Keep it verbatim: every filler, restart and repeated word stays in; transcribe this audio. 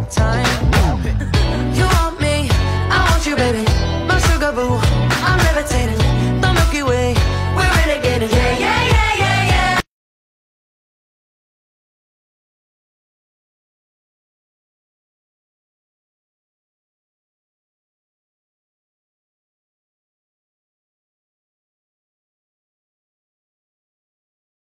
time. You want me, I want you, baby. My sugar boo.